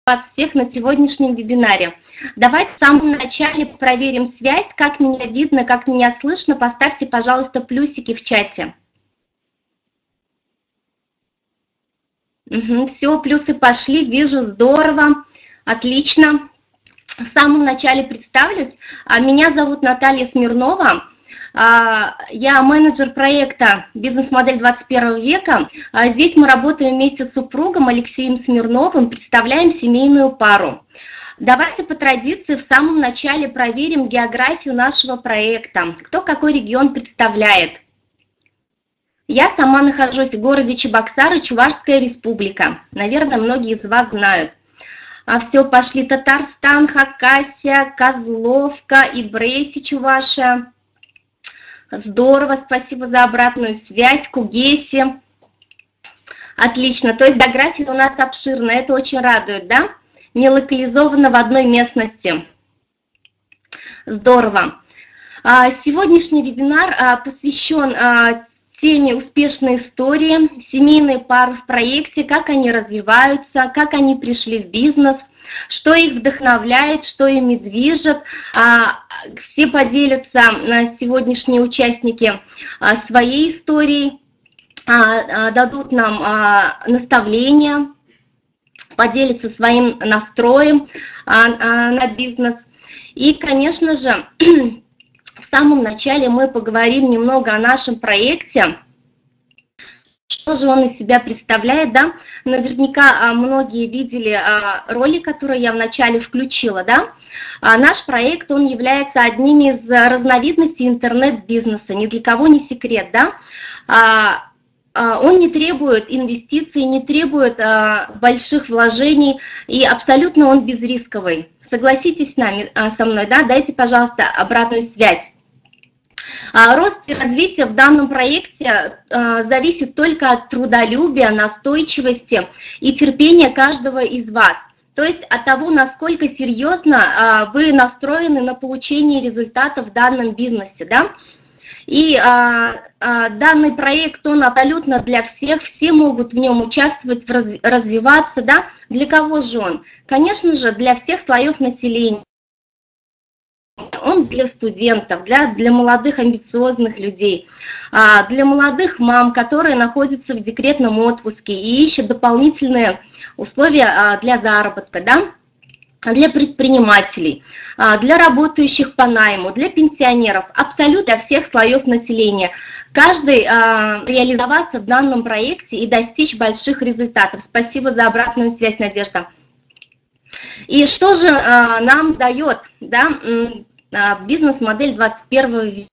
вас всех на сегодняшнем вебинаре. Давайте в самом начале проверим связь, как меня видно, как меня слышно. Поставьте, пожалуйста, плюсики в чате. Все, плюсы пошли, вижу, здорово, отлично. В самом начале представлюсь. Меня зовут Наталья Смирнова. Я менеджер проекта «Бизнес-модель 21 века». Здесь мы работаем вместе с супругом Алексеем Смирновым, представляем семейную пару. Давайте по традиции в самом начале проверим географию нашего проекта. Кто какой регион представляет? Я сама нахожусь в городе Чебоксары, Чувашская республика. Наверное, многие из вас знают. Все, пошли Татарстан, Хакасия, Козловка и Брейси, Чувашия. Здорово, спасибо за обратную связь, Кугеси. Отлично, то есть география у нас обширная, это очень радует, да? Не локализована в одной местности. Здорово. Сегодняшний вебинар посвящен теме успешной истории, семейные пары в проекте, как они развиваются, как они пришли в бизнес, что их вдохновляет, что ими движет. Все поделятся, сегодняшние участники, своей историей, дадут нам наставления, поделятся своим настроем на бизнес. И, конечно же, в самом начале мы поговорим немного о нашем проекте. Что же он из себя представляет, да? Наверняка многие видели ролик, который я вначале включила, да? Наш проект, он является одним из разновидностей интернет-бизнеса, ни для кого не секрет, да? Он не требует инвестиций, не требует больших вложений, и абсолютно он безрисковый. Согласитесь со мной, да? Дайте, пожалуйста, обратную связь. Рост и развитие в данном проекте зависит только от трудолюбия, настойчивости и терпения каждого из вас. То есть от того, насколько серьезно вы настроены на получение результатов в данном бизнесе, да? И данный проект, он абсолютно для всех, все могут в нем участвовать, развиваться, да? Для кого же он? Конечно же, для всех слоев населения. Он для студентов, для молодых амбициозных людей, для молодых мам, которые находятся в декретном отпуске и ищут дополнительные условия для заработка, да? Для предпринимателей, для работающих по найму, для пенсионеров, абсолютно для всех слоев населения. Каждый реализоваться в данном проекте и достичь больших результатов. Спасибо за обратную связь, Надежда. И что же нам дает, да, бизнес-модель 21 века?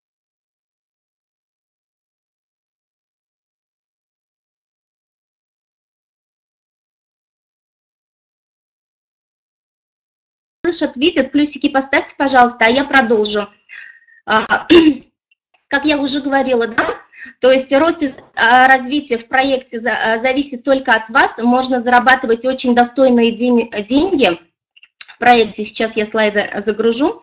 Слышат, видят, плюсики поставьте, пожалуйста, а я продолжу. Как я уже говорила, да, то есть рост и развитие в проекте зависит только от вас. Можно зарабатывать очень достойные деньги в проекте. Сейчас я слайды загружу.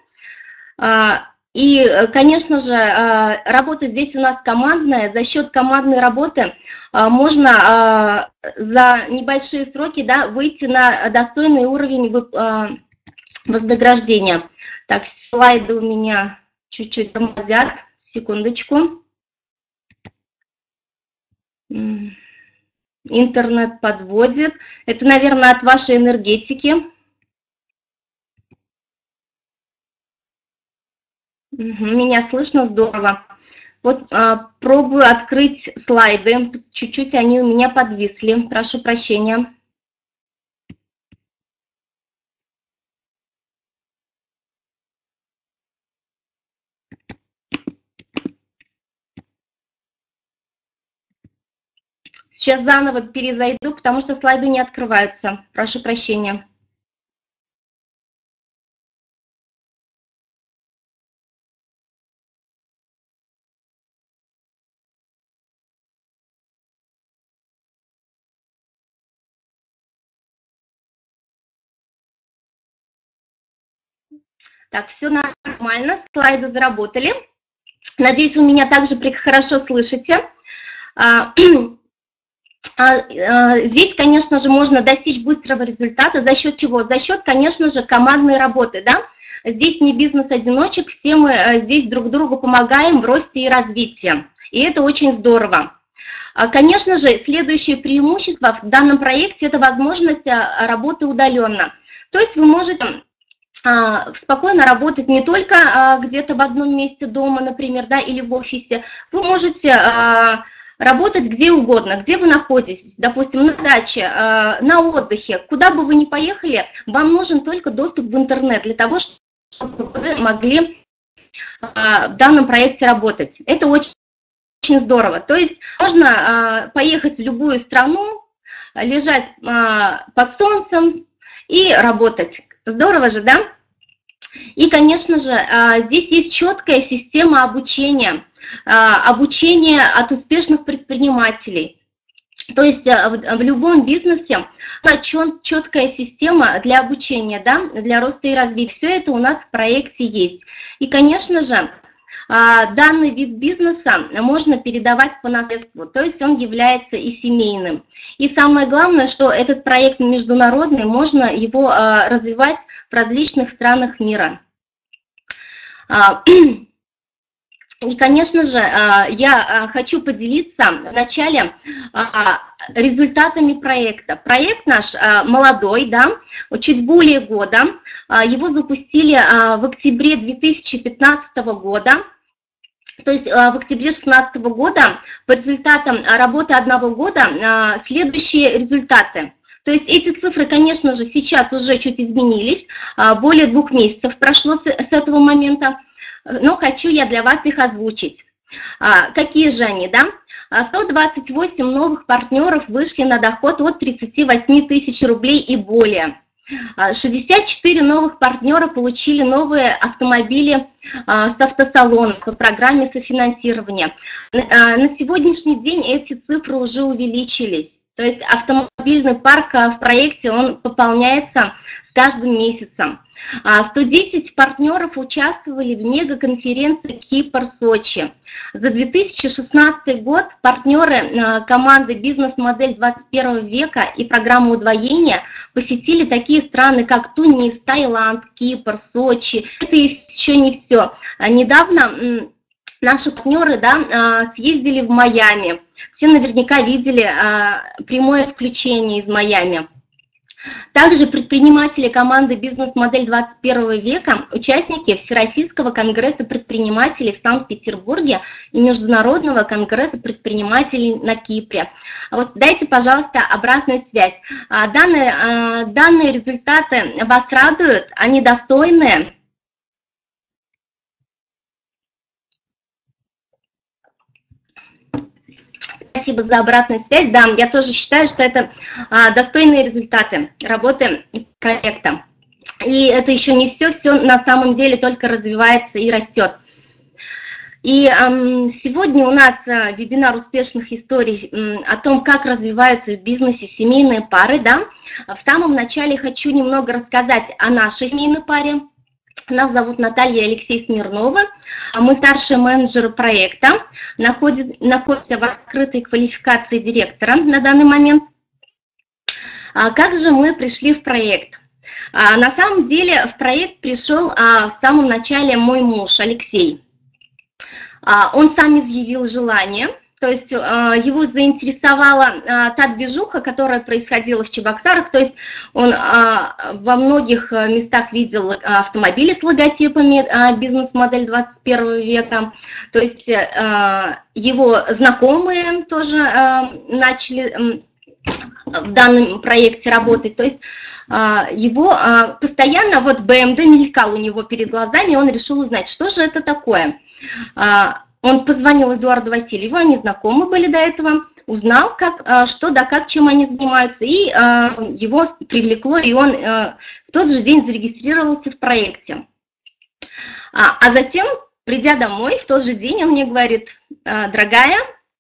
И, конечно же, работа здесь у нас командная. За счет командной работы можно за небольшие сроки, да, выйти на достойный уровень вознаграждения. Так, слайды у меня чуть-чуть тормозят. Секундочку. Интернет подводит. Это, наверное, от вашей энергетики. Меня слышно, здорово. Вот пробую открыть слайды. Чуть-чуть они у меня подвисли. Прошу прощения. Сейчас заново перезайду, потому что слайды не открываются. Прошу прощения. Так, все нормально, слайды заработали. Надеюсь, вы меня также хорошо слышите. Здесь, конечно же, можно достичь быстрого результата. За счет чего? За счет, конечно же, командной работы, да? Здесь не бизнес-одиночек, все мы здесь друг другу помогаем в росте и развитии. И это очень здорово. Конечно же, следующее преимущество в данном проекте – это возможность работы удаленно. То есть вы можете спокойно работать не только где-то в одном месте дома, например, да, или в офисе. Вы можете работать где угодно, где вы находитесь, допустим, на даче, на отдыхе, куда бы вы ни поехали, вам нужен только доступ в интернет для того, чтобы вы могли в данном проекте работать. Это очень здорово. То есть можно поехать в любую страну, лежать под солнцем и работать. Здорово же, да? И, конечно же, здесь есть четкая система обучения, обучение от успешных предпринимателей. То есть в любом бизнесе четкая система для обучения, да, для роста и развития. Все это у нас в проекте есть. И, конечно же, данный вид бизнеса можно передавать по наследству, то есть он является и семейным. И самое главное, что этот проект международный, можно его развивать в различных странах мира. И, конечно же, я хочу поделиться вначале результатами проекта. Проект наш молодой, да, чуть более года. Его запустили в октябре 2015 года. То есть в октябре 2016 года по результатам работы одного года следующие результаты. То есть эти цифры, конечно же, сейчас уже чуть изменились, более 2 месяцев прошло с этого момента, но хочу я для вас их озвучить. Какие же они, да? 128 новых партнеров вышли на доход от 38 тысяч рублей и более. 64 новых партнера получили новые автомобили с автосалона по программе софинансирования. На сегодняшний день эти цифры уже увеличились. То есть автомобильный парк в проекте, он пополняется с каждым месяцем. 110 партнеров участвовали в мегаконференции Кипр-Сочи. За 2016 год партнеры команды «Бизнес-модель 21 века» и программы удвоения посетили такие страны, как Тунис, Таиланд, Кипр, Сочи. Это еще не все. Недавно наши партнеры, да, съездили в Майами. Все наверняка видели прямое включение из Майами. Также предприниматели команды «Бизнес-модель 21 века», участники Всероссийского конгресса предпринимателей в Санкт-Петербурге и Международного конгресса предпринимателей на Кипре. Вот дайте, пожалуйста, обратную связь. Данные результаты вас радуют? Они достойные? Спасибо за обратную связь. Да, я тоже считаю, что это достойные результаты работы проекта. И это еще не все, все на самом деле только развивается и растет. И сегодня у нас вебинар успешных историй о том, как развиваются в бизнесе семейные пары. Да? В самом начале хочу немного рассказать о нашей семейной паре. Нас зовут Наталья и Алексей Смирновы. Мы старшие менеджеры проекта, находимся в открытой квалификации директора на данный момент. Как же мы пришли в проект? На самом деле в проект пришел в самом начале мой муж Алексей. Он сам изъявил желание. То есть его заинтересовала та движуха, которая происходила в Чебоксарах. То есть он во многих местах видел автомобили с логотипами «Бизнес-модель 21 века». То есть его знакомые тоже начали в данном проекте работать. То есть его постоянно, вот БМВ мелькал у него перед глазами, и он решил узнать, что же это такое. Он позвонил Эдуарду Васильеву, они знакомы были до этого, узнал, как, что да как, чем они занимаются, и его привлекло, и он в тот же день зарегистрировался в проекте. А затем, придя домой, в тот же день он мне говорит: дорогая,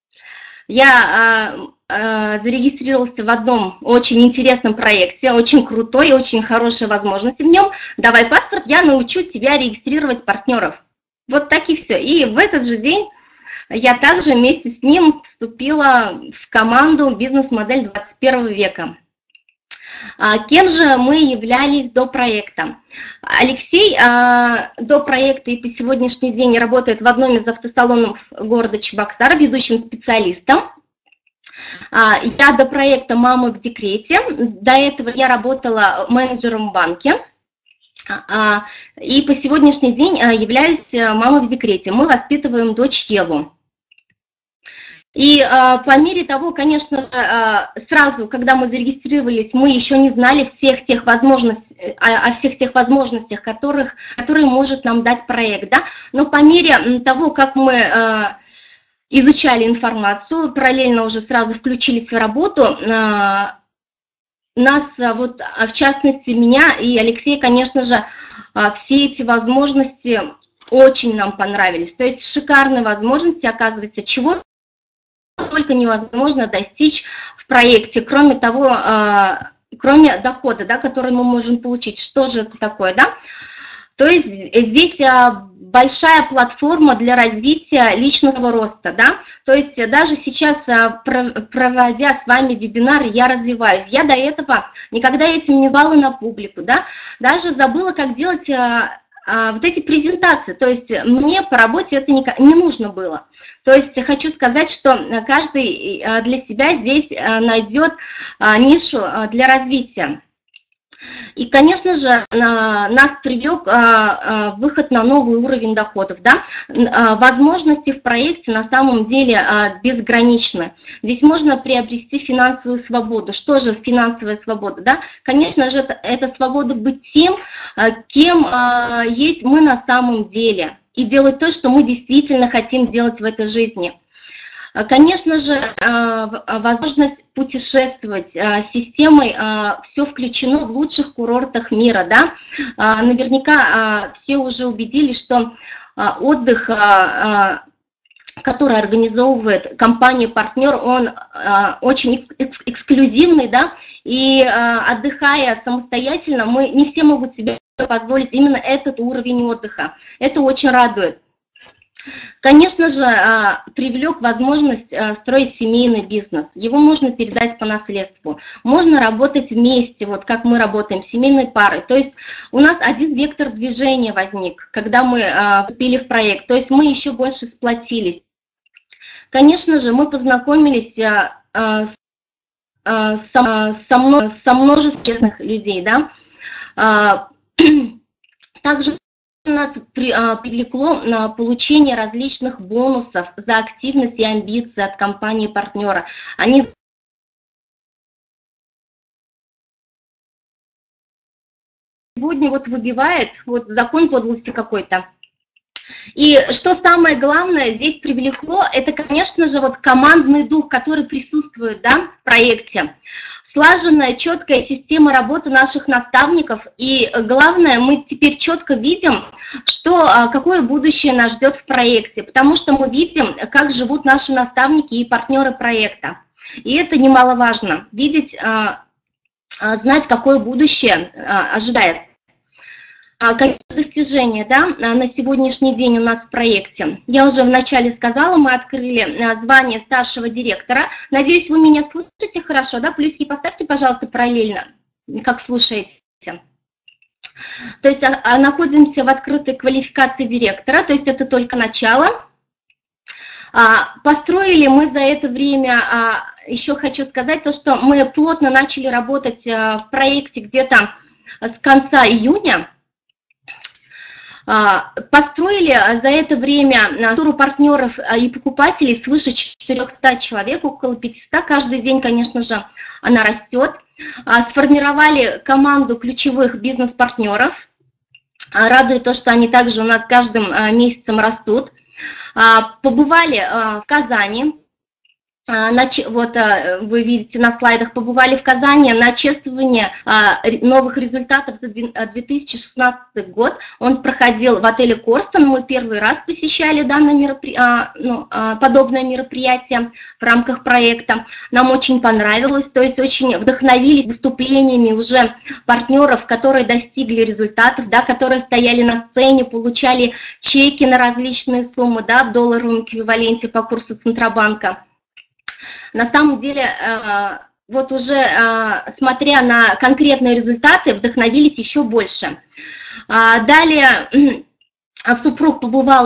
я зарегистрировался в одном очень интересном проекте, очень крутой, очень хорошие возможности в нем, давай паспорт, я научу тебя регистрировать партнеров. Вот так и все. И в этот же день я также вместе с ним вступила в команду «Бизнес-модель 21 века». Кем же мы являлись до проекта? Алексей до проекта и по сегодняшний день работает в одном из автосалонов города Чебоксар ведущим специалистом. Я до проекта «Мама в декрете». До этого я работала менеджером в банке. И по сегодняшний день являюсь мамой в декрете. Мы воспитываем дочь Еву. И по мере того, конечно, сразу, когда мы зарегистрировались, мы еще не знали всех тех возможностей, о всех тех возможностях, которые может нам дать проект. Да? Но по мере того, как мы изучали информацию, параллельно уже сразу включились в работу, нас, вот, в частности, меня и Алексей, конечно же, все эти возможности очень нам понравились. То есть шикарные возможности, оказывается, чего только невозможно достичь в проекте, кроме того, кроме дохода, да, который мы можем получить. Что же это такое, да? То есть здесь большая платформа для развития личностного роста, да? То есть даже сейчас, проводя с вами вебинар, я развиваюсь. Я до этого никогда этим не звала на публику, да? Даже забыла, как делать вот эти презентации, то есть мне по работе это не нужно было. То есть хочу сказать, что каждый для себя здесь найдет нишу для развития. И, конечно же, нас привлек выход на новый уровень доходов. Да? Возможности в проекте на самом деле безграничны. Здесь можно приобрести финансовую свободу. Что же финансовая свобода? Да? Конечно же, это свобода быть тем, кем есть мы на самом деле. И делать то, что мы действительно хотим делать в этой жизни. Конечно же, возможность путешествовать системой, все включено в лучших курортах мира. Да? Наверняка все уже убедились, что отдых, который организовывает компания-партнер, он очень эксклюзивный, да? И отдыхая самостоятельно, не все могут себе позволить именно этот уровень отдыха. Это очень радует. Конечно же, привлек возможность строить семейный бизнес. Его можно передать по наследству. Можно работать вместе, вот как мы работаем, семейной парой. То есть у нас один вектор движения возник, когда мы вступили в проект. То есть мы еще больше сплотились. Конечно же, мы познакомились со множеством людей. Да? Также нас привлекло на получение различных бонусов за активность и амбиции от компании-партнера. Они сегодня вот выбивает вот закон подлости какой-то. И что самое главное здесь привлекло, это, конечно же, вот командный дух, который присутствует, да, в проекте. Слаженная, четкая система работы наших наставников. И главное, мы теперь четко видим, какое будущее нас ждет в проекте. Потому что мы видим, как живут наши наставники и партнеры проекта. И это немаловажно. Видеть, знать, какое будущее ожидает. Какие достижения, да, на сегодняшний день у нас в проекте? Я уже вначале сказала, мы открыли звание старшего директора. Надеюсь, вы меня слышите хорошо, да? Плюсики поставьте, пожалуйста, параллельно, как слушаете. То есть находимся в открытой квалификации директора, то есть это только начало. Построили мы за это время, еще хочу сказать, то, что мы плотно начали работать в проекте где-то с конца июня. Построили за это время структуру партнеров и покупателей свыше 400 человек, около 500. Каждый день, конечно же, она растет. Сформировали команду ключевых бизнес-партнеров. Радует то, что они также у нас каждым месяцем растут. Побывали в Казани. Вот вы видите на слайдах, побывали в Казани на чествовании новых результатов за 2016 год. Он проходил в отеле Корстон. Мы первый раз посещали подобное мероприятие в рамках проекта. Нам очень понравилось, то есть очень вдохновились выступлениями уже партнеров, которые достигли результатов, да, которые стояли на сцене, получали чеки на различные суммы, да, в долларовом эквиваленте по курсу Центробанка. На самом деле, вот уже смотря на конкретные результаты, вдохновились еще больше. Далее супруг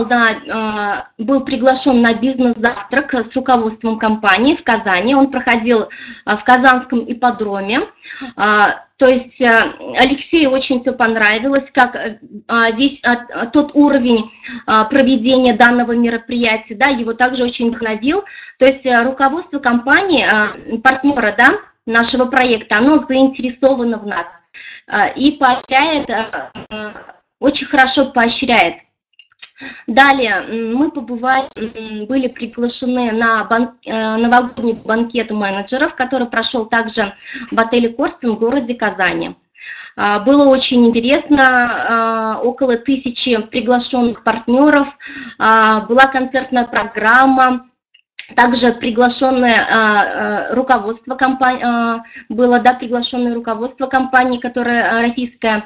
был приглашен на бизнес-завтрак с руководством компании в Казани. Он проходил в Казанском ипподроме. То есть Алексею очень все понравилось, как весь тот уровень проведения данного мероприятия, да, его также очень вдохновил. То есть руководство компании, партнера, да, нашего проекта, оно заинтересовано в нас и поощряет, очень хорошо поощряет. Далее мы были приглашены на новогодний банкет менеджеров, который прошел также в отеле Корстон в городе Казани. Было очень интересно, около 1000 приглашенных партнеров, была концертная программа. Также приглашенное руководство компании, было, да, приглашенное руководство компании, которое российское,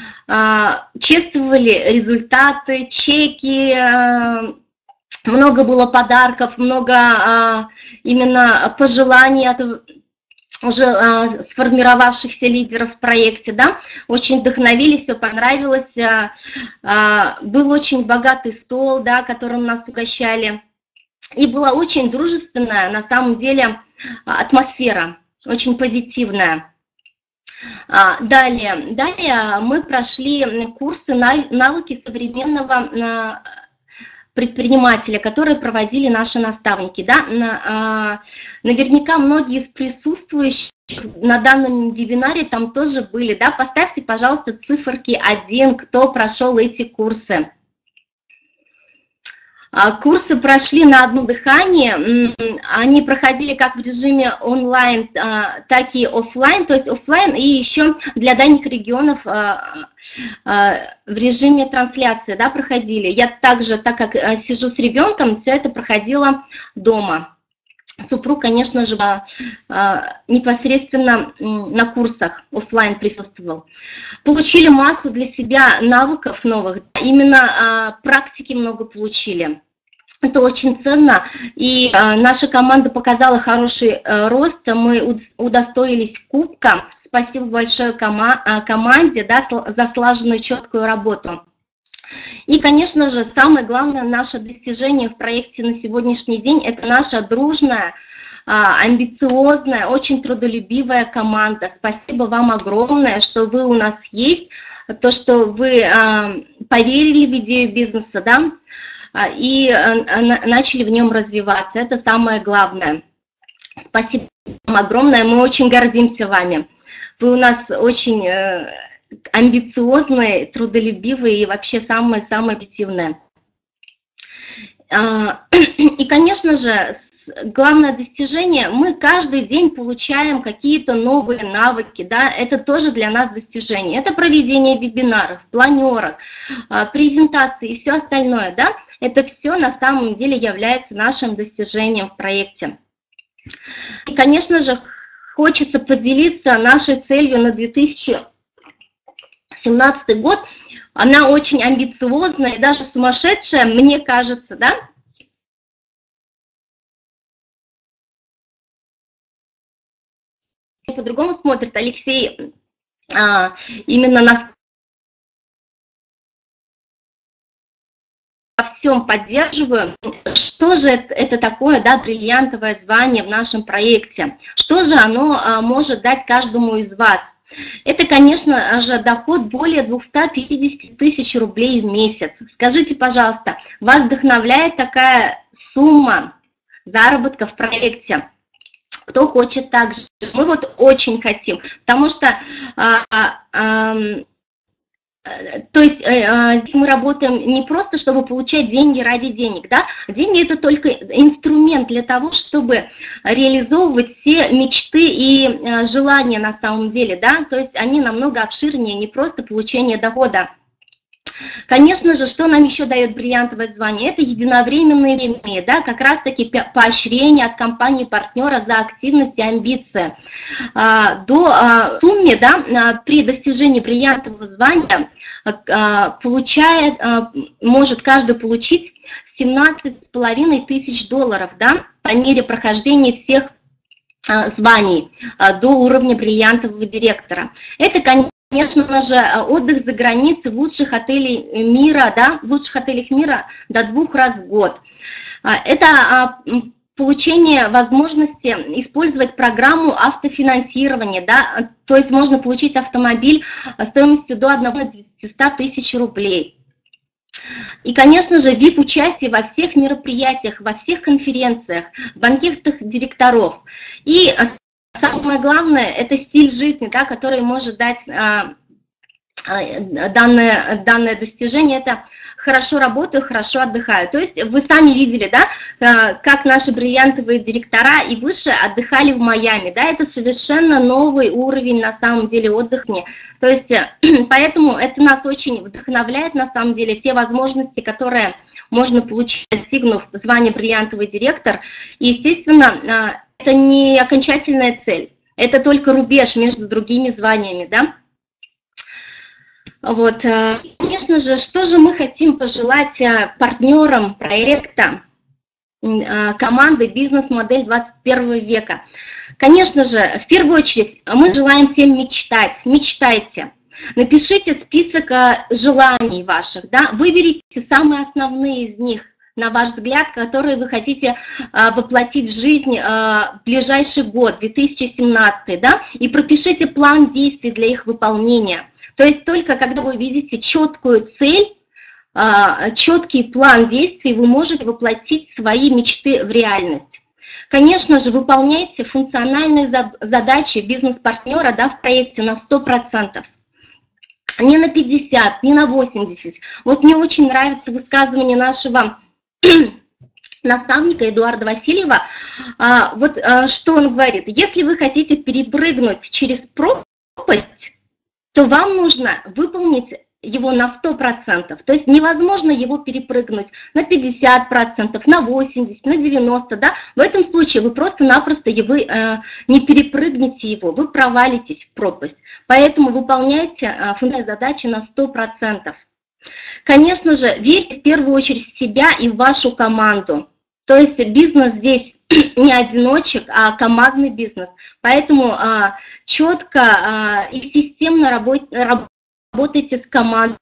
чествовали результаты, чеки, много было подарков, много именно пожеланий от уже сформировавшихся лидеров в проекте, да, очень вдохновились, все понравилось, был очень богатый стол, да, которым нас угощали. И была очень дружественная, на самом деле, атмосфера, очень позитивная. Далее мы прошли курсы навыки современного предпринимателя, которые проводили наши наставники. Да? Наверняка многие из присутствующих на данном вебинаре там тоже были. Да? Поставьте, пожалуйста, циферки 1, кто прошел эти курсы. Курсы прошли на одно дыхание, они проходили как в режиме онлайн, так и офлайн, то есть офлайн и еще для дальних регионов в режиме трансляции, да, проходили. Я также, так как сижу с ребенком, все это проходила дома. Супруг, конечно же, непосредственно на курсах офлайн присутствовал. Получили массу для себя навыков новых, именно практики много получили. Это очень ценно, и наша команда показала хороший рост, мы удостоились кубка. Спасибо большое команде, да, за слаженную четкую работу. И, конечно же, самое главное наше достижение в проекте на сегодняшний день – это наша дружная, амбициозная, очень трудолюбивая команда. Спасибо вам огромное, что вы у нас есть, то, что вы поверили в идею бизнеса, да, и начали в нем развиваться. Это самое главное. Спасибо вам огромное, мы очень гордимся вами. Вы у нас очень амбициозные, трудолюбивые и вообще самые-самые позитивные. И, конечно же, главное достижение, мы каждый день получаем какие-то новые навыки, да, это тоже для нас достижение. Это проведение вебинаров, планерок, презентаций и все остальное, да, это все на самом деле является нашим достижением в проекте. И, конечно же, хочется поделиться нашей целью на 2017 год. Она очень амбициозная и даже сумасшедшая, мне кажется, да. По-другому смотрит Алексей, именно нас во всем поддерживаю. Что же это такое, да, бриллиантовое звание в нашем проекте? Что же оно может дать каждому из вас? Это, конечно же, доход более 250 тысяч рублей в месяц. Скажите, пожалуйста, вас вдохновляет такая сумма заработка в проекте? Кто хочет так же? Мы вот очень хотим, потому что То есть здесь мы работаем не просто, чтобы получать деньги ради денег, да? Деньги – это только инструмент для того, чтобы реализовывать все мечты и желания на самом деле, да? То есть они намного обширнее, не просто получение дохода. Конечно же, что нам еще дает бриллиантовое звание? Это единовременные премии, да, как раз-таки поощрение от компании-партнера за активность и амбиции. До суммы, да, при достижении бриллиантового звания может каждый получить 17,5 тысяч долларов, да, по мере прохождения всех званий до уровня бриллиантового директора. Это, конечно же, отдых за границей в лучших отелях мира, да, в лучших отелях мира до 2 раз в год. Это получение возможности использовать программу автофинансирования, да, то есть можно получить автомобиль стоимостью до 1,9 тысяч рублей. И, конечно же, VIP-участие во всех мероприятиях, во всех конференциях, банкетах директоров. И самое главное, это стиль жизни, да, который может дать данное достижение, это хорошо работаю, хорошо отдыхаю. То есть вы сами видели, да, как наши бриллиантовые директора и выше отдыхали в Майами, да, это совершенно новый уровень на самом деле отдыха. То есть поэтому это нас очень вдохновляет на самом деле, все возможности, которые можно получить, достигнув звания бриллиантовый директор. И, естественно, это не окончательная цель, это только рубеж между другими званиями, да. Вот, конечно же, что же мы хотим пожелать партнерам проекта команды «Бизнес-модель 21 века». Конечно же, в первую очередь, мы желаем всем мечтать. Мечтайте. Напишите список желаний ваших, да? Выберите самые основные из них, на ваш взгляд, которые вы хотите воплотить в жизнь в ближайший год, 2017, да? И пропишите план действий для их выполнения. То есть только когда вы видите четкую цель, четкий план действий, вы можете воплотить свои мечты в реальность. Конечно же, выполняйте функциональные задачи бизнес-партнера, да, в проекте на 100%. Не на 50, не на 80. Вот мне очень нравится высказывание нашего наставника Эдуарда Васильева. Вот что он говорит. Если вы хотите перепрыгнуть через пропасть, то вам нужно выполнить его на 100%. То есть невозможно его перепрыгнуть на 50%, на 80%, на 90%. Да? В этом случае вы просто-напросто не перепрыгнете его, вы провалитесь в пропасть. Поэтому выполняйте фундаментальные задачи на 100%. Конечно же, верьте в первую очередь в себя и в вашу команду. То есть бизнес здесь не одиночек, а командный бизнес. Поэтому четко и системно работайте с командой.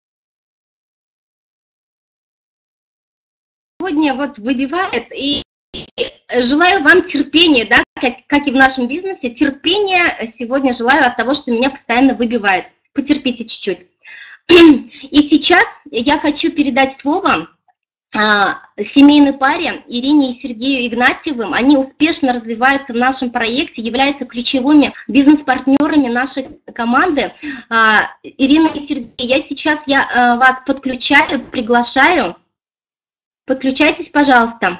Сегодня вот выбивает, и желаю вам терпения, да, как и в нашем бизнесе. Терпения сегодня желаю от того, что меня постоянно выбивает. Потерпите чуть-чуть. И сейчас я хочу передать слово семейной паре Ирине и Сергею Игнатьевым. Они успешно развиваются в нашем проекте, являются ключевыми бизнес-партнерами нашей команды. Ирина и Сергей, я сейчас вас подключаю, приглашаю. Подключайтесь, пожалуйста.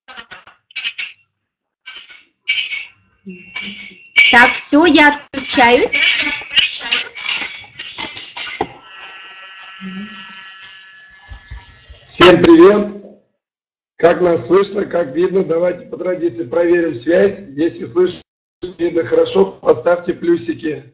Так, все, я отключаюсь. Всем привет! Как нас слышно, как видно, давайте по традиции проверим связь. Если слышно, видно хорошо, поставьте плюсики.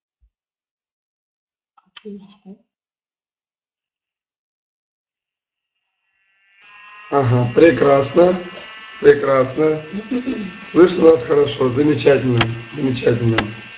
Ага, прекрасно, прекрасно. Слышно нас хорошо, замечательно, замечательно.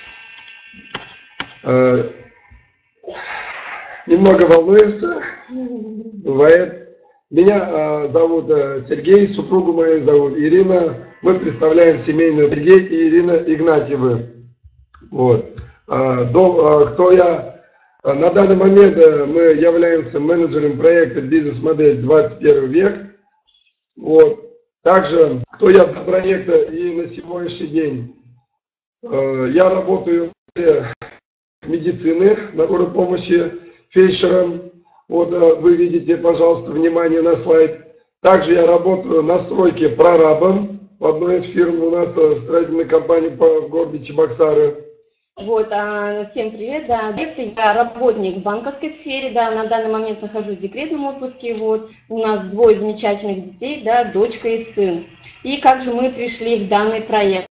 Немного волнуемся, бывает. Меня зовут Сергей, супругу мою зовут Ирина. Мы представляем семейную Сергей и Ирина Игнатьевы. Вот. Кто я? На данный момент мы являемся менеджером проекта «Бизнес-модель 21 век». Вот. Также, кто я для проекта и на сегодняшний день? Я работаю в медицине, на скорой помощи, фельдшером. Вот вы видите, пожалуйста, внимание на слайд. Также я работаю на стройке прорабом в одной из фирм у нас, строительной компании в городе Чебоксары. Вот, всем привет, да, я работник в банковской сфере, да, на данный момент нахожусь в декретном отпуске, вот, у нас двое замечательных детей, да, дочка и сын. И как же мы пришли в данный проект?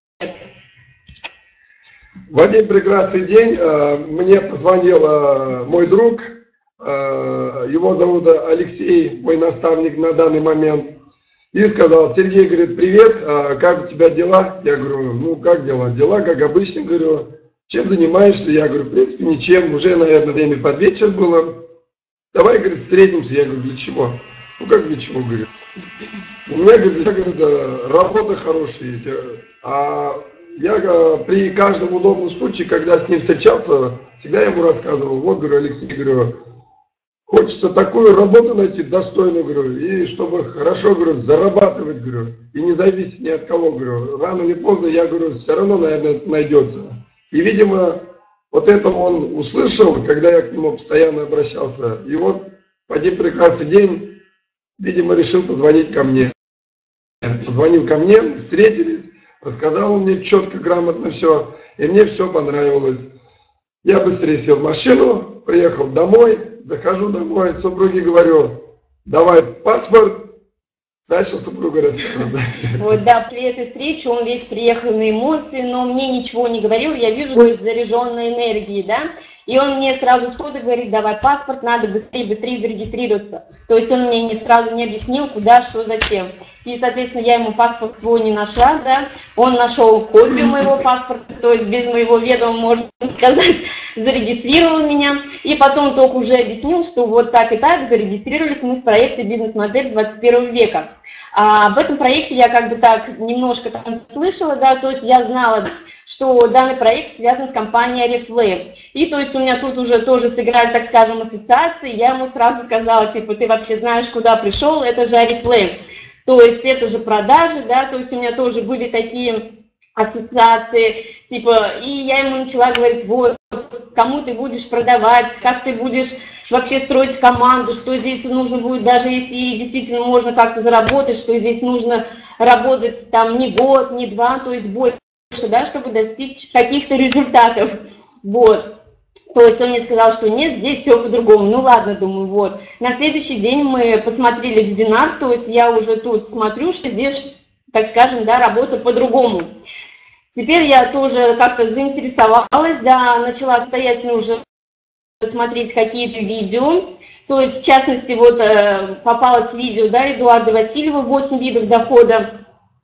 В один прекрасный день мне позвонил мой друг, его зовут Алексей, мой наставник на данный момент, и сказал: Сергей, говорит, привет, как у тебя дела? Я говорю, ну как дела? Дела как обычно, говорю. Чем занимаешься? Я говорю, в принципе, ничем. Уже, наверное, время под вечер было. Давай, говорит, встретимся. Я говорю, для чего? Ну, как для чего, говорит. У меня, говорит, работа хорошая есть. А я при каждом удобном случае, когда с ним встречался, всегда ему рассказывал. Вот, говорю, Алексей, говорю, хочется такую работу найти достойную, говорю, и чтобы хорошо, говорю, зарабатывать, говорю, и не зависеть ни от кого, говорю. Рано или поздно, я говорю, все равно, наверное, найдется. И, видимо, вот это он услышал, когда я к нему постоянно обращался. И вот в один прекрасный день, видимо, решил позвонить ко мне. Позвонил ко мне, мы встретились, рассказал он мне четко, грамотно все, и мне все понравилось. Я быстрее сел в машину, приехал домой, захожу домой, супруге говорю, давай паспорт. Начал супруга рассказывать. Вот, да, при этой встрече он весь приехал на эмоции, но мне ничего не говорил, я вижу, что из заряженной энергии, да, и он мне сразу сходу говорит, давай паспорт, надо быстрее зарегистрироваться. То есть он мне сразу не объяснил, куда, что, зачем. И, соответственно, я ему паспорт свой не нашла, да, он нашел копию моего паспорта, то есть без моего ведома, можно сказать, зарегистрировал меня, и потом только уже объяснил, что вот так и так зарегистрировались мы в проекте «Бизнес-модель 21 века». В этом проекте я как бы так немножко там слышала, да, то есть я знала, что данный проект связан с компанией Oriflame. И то есть у меня тут уже тоже сыграли, так скажем, ассоциации, я ему сразу сказала, типа, ты вообще знаешь, куда пришел, это же Oriflame. То есть это же продажи, да, то есть у меня тоже были такие ассоциации, типа, и я ему начала говорить, вот, кому ты будешь продавать, как ты будешь вообще строить команду, что здесь нужно будет, даже если действительно можно как-то заработать, что здесь нужно работать там не год, не два, то есть больше, да, чтобы достичь каких-то результатов, вот. То есть он мне сказал, что нет, здесь все по-другому. Ну ладно, думаю, вот. На следующий день мы посмотрели вебинар, то есть я уже тут смотрю, что здесь, так скажем, да, работа по-другому. Теперь я тоже как-то заинтересовалась, да, начала самостоятельно уже смотреть какие-то видео. То есть, в частности, вот попалось видео, да, Эдуарда Васильева «8 видов дохода».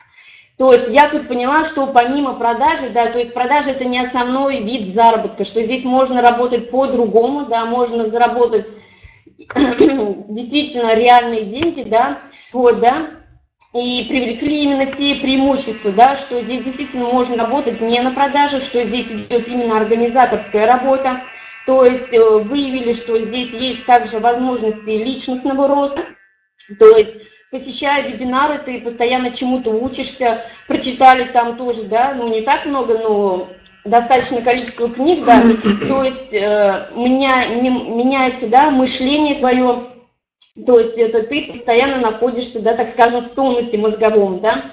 То есть я тут поняла, что помимо продажи, да, то есть продажа это не основной вид заработка, что здесь можно работать по-другому, да, можно заработать действительно реальные деньги, да, вот, да, и привлекли именно те преимущества, да, что здесь действительно можно работать не на продаже, что здесь идет именно организаторская работа, то есть выявили, что здесь есть также возможности личностного роста, то есть посещая вебинары, ты постоянно чему-то учишься, прочитали там тоже, да, ну не так много, но достаточное количество книг, да, то есть меняется, да, мышление твое, то есть это ты постоянно находишься, да, так скажем, в тонусе мозговом, да.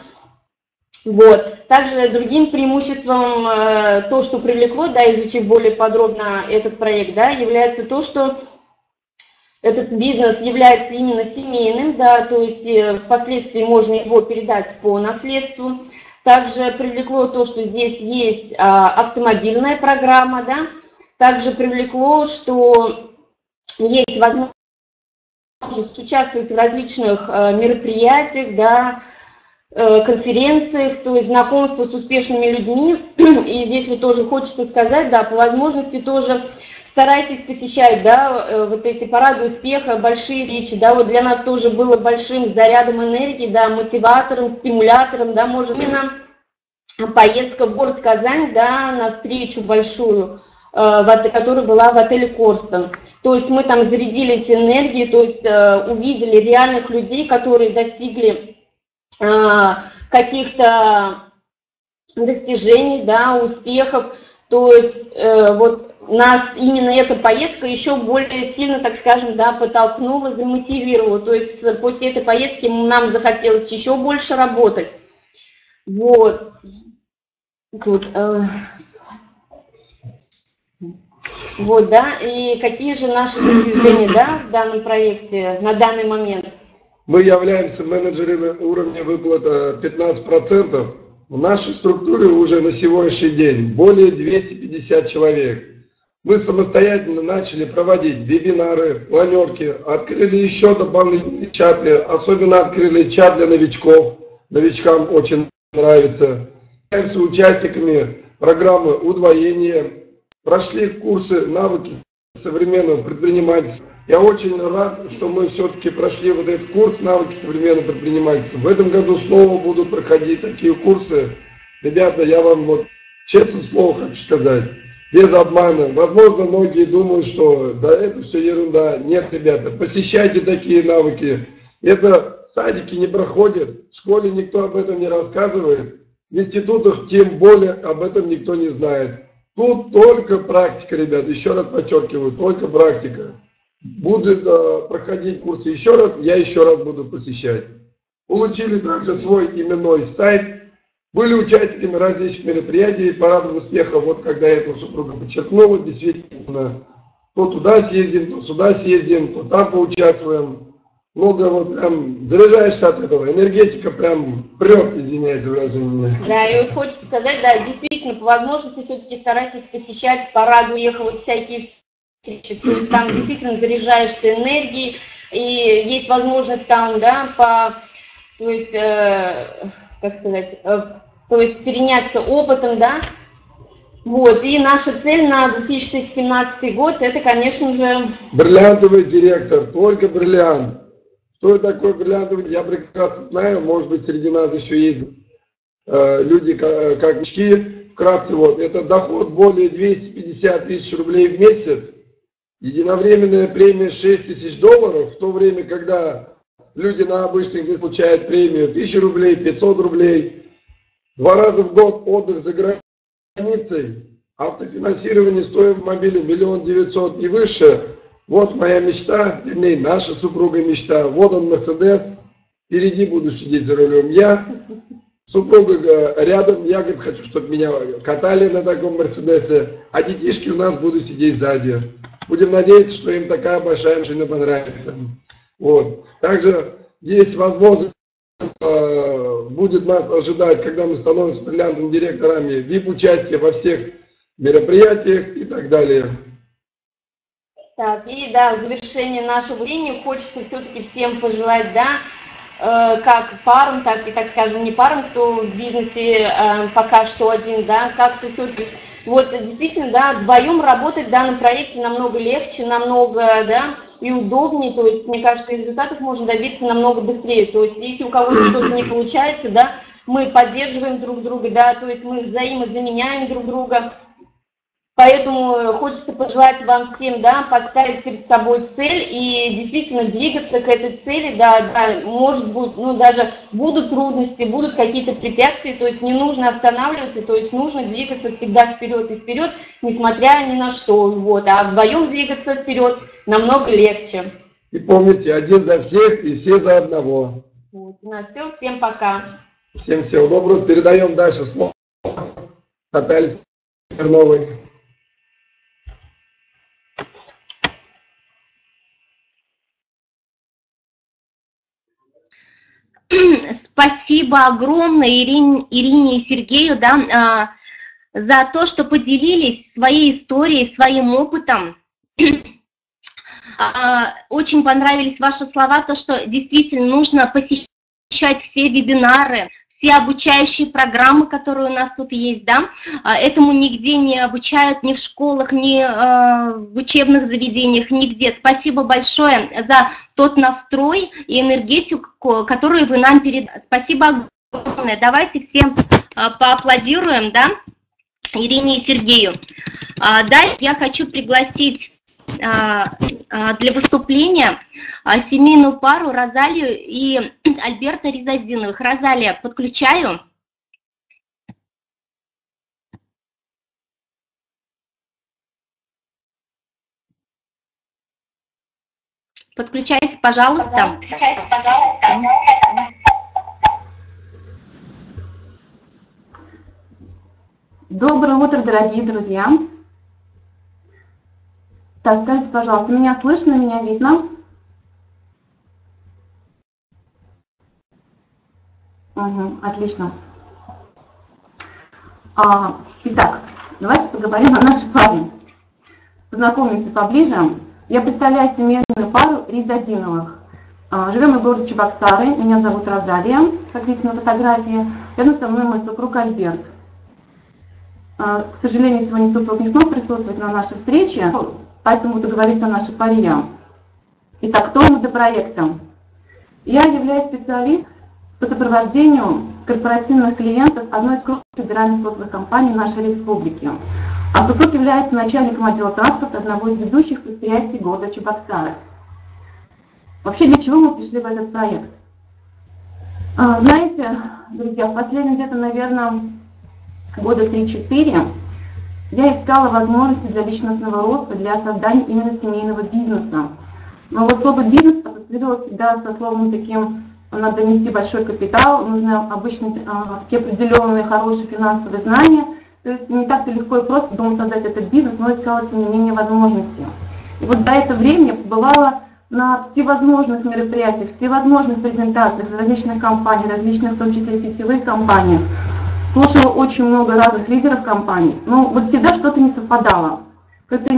Вот. Также другим преимуществом, то, что привлекло, да, изучив более подробно этот проект, да, является то, что этот бизнес является именно семейным, да, то есть впоследствии можно его передать по наследству. Также привлекло то, что здесь есть автомобильная программа, да. Также привлекло, что есть возможность участвовать в различных мероприятиях, да, конференциях, то есть знакомство с успешными людьми. И здесь вот тоже хочется сказать, да, по возможности тоже старайтесь посещать, да, вот эти парады успеха, большие встречи, да, вот для нас тоже было большим зарядом энергии, да, мотиватором, стимулятором, да, может, именно поездка в город Казань, да, на встречу большую, которая была в отеле Корстон. То есть мы там зарядились энергией, то есть увидели реальных людей, которые достигли каких-то достижений, да, успехов. То есть вот нас именно эта поездка еще более сильно, так скажем, да, подтолкнула, замотивировала. То есть после этой поездки нам захотелось еще больше работать. Вот. Тут, вот, да, и какие же наши достижения, да, в данном проекте на данный момент? Мы являемся менеджерами уровня выплата 15%. В нашей структуре уже на сегодняшний день более 250 человек. Мы самостоятельно начали проводить вебинары, планерки, открыли еще дополнительные чаты, особенно открыли чат для новичков. Новичкам очень нравится. Являемся участниками программы удвоения, прошли курсы навыки современного предпринимательства. Я очень рад, что мы все-таки прошли вот этот курс навыки современного предпринимательства. В этом году снова будут проходить такие курсы. Ребята, я вам вот честное слово хочу сказать, без обмана. Возможно, многие думают, что да, это все ерунда. Нет, ребята, посещайте такие навыки. Это садики не проходят, в школе никто об этом не рассказывает, в институтах тем более об этом никто не знает. Тут только практика, ребят, еще раз подчеркиваю, только практика. Буду проходить курсы еще раз, я еще раз буду посещать. Получили также свой именной сайт, были участниками различных мероприятий, парадов успеха, вот когда эта супруга подчеркнула, действительно, то туда съездим, то сюда съездим, то там поучаствуем. Много вот прям заряжаешься от этого, энергетика прям прет, извиняюсь за выражение. Да, и вот хочется сказать, да, действительно, по возможности все-таки старайтесь посещать парады успеха, вот всякие встречи, то есть там действительно заряжаешься энергией, и есть возможность там, да, то есть, как сказать, то есть переняться опытом, да. Вот, и наша цель на 2017 год, это, конечно же... Бриллиантовый директор, только бриллиант. Что такое бриллиантовый? Я прекрасно знаю, может быть, среди нас еще есть люди, как очки. Вкратце, вот, это доход более 250 тысяч рублей в месяц, единовременная премия 6 тысяч долларов, в то время, когда люди на обычных не получают премию 1000 рублей, 500 рублей, 2 раза в год отдых за границей, автофинансирование стоит мобиля 1 900 000 и выше. Вот моя мечта, вернее, наша супруга мечта. Вот он, Мерседес, впереди буду сидеть за рулем я. Супруга рядом, я, говорит, хочу, чтобы меня катали на таком Мерседесе, а детишки у нас будут сидеть сзади. Будем надеяться, что им такая большая машина понравится. Вот. Также есть возможность, будет нас ожидать, когда мы становимся бриллиантовыми директорами, VIP-участие во всех мероприятиях и так далее. Так, и да, в завершение нашего времени хочется все-таки всем пожелать, да, как парам, так и, так скажем, не парам, кто в бизнесе пока что один, да, как-то все-таки, вот действительно, да, вдвоем работать в данном проекте намного легче, намного, да, и удобнее, то есть, мне кажется, результатов можно добиться намного быстрее, то есть, если у кого-то что-то не получается, да, мы поддерживаем друг друга, да, то есть, мы взаимозаменяем друг друга. Поэтому хочется пожелать вам всем, да, поставить перед собой цель и действительно двигаться к этой цели, да, может быть, ну, даже будут трудности, будут какие-то препятствия, то есть не нужно останавливаться, то есть нужно двигаться всегда вперед и вперед, несмотря ни на что, вот, а вдвоем двигаться вперед намного легче. И помните, один за всех и все за одного. Вот, на все, всем пока. Всем всего доброго, передаем дальше слово Наталье Смирновой. Спасибо огромное Ирине и Сергею, да, за то, что поделились своей историей, своим опытом. Очень понравились ваши слова, то, что действительно нужно посещать все вебинары, все обучающие программы, которые у нас тут есть, да, этому нигде не обучают, ни в школах, ни в учебных заведениях, нигде. Спасибо большое за тот настрой и энергетику, которую вы нам передали. Спасибо огромное. Давайте всем поаплодируем, да, Ирине и Сергею. Дальше я хочу пригласить для выступления семейную пару Розалию и Альберта Ризадиновых. Розалия, подключаю. Подключайся, пожалуйста. Доброе утро, дорогие друзья. Так, скажите, пожалуйста, меня слышно, меня видно? Угу, отлично. Итак, давайте поговорим о нашей паре. Познакомимся поближе. Я представляю семейную пару Ризадиновых. Живем мы в городе Чебоксары. Меня зовут Розалия, как видите на фотографии. Рядом со мной мой супруг Альберт. К сожалению, сегодня супруг не смог присутствовать на нашей встрече, поэтому буду говорить о нашей паре. Итак, кто мы до проекта? Я являюсь специалистом по сопровождению корпоративных клиентов одной из крупных федеральных сотовых компаний нашей республики. А супруг является начальником отдела транспорта одного из ведущих предприятий города Чебоксары. Вообще, для чего мы пришли в этот проект? Знаете, друзья, в последние где-то, наверное, года 3-4 я искала возможности для личностного роста, для создания именно семейного бизнеса. Но вот слово «бизнес» ассоциировалось всегда со словом таким: надо нести большой капитал, нужны обычно такие определенные хорошие финансовые знания. То есть не так-то легко и просто думать создать этот бизнес, но искала, тем не менее, возможности. И вот до этого времени я побывала на всевозможных мероприятиях, всевозможных презентациях различных компаний, различных, в том числе сетевых компаниях. Слушала очень много разных лидеров компаний, но вот всегда что-то не совпадало. Как-то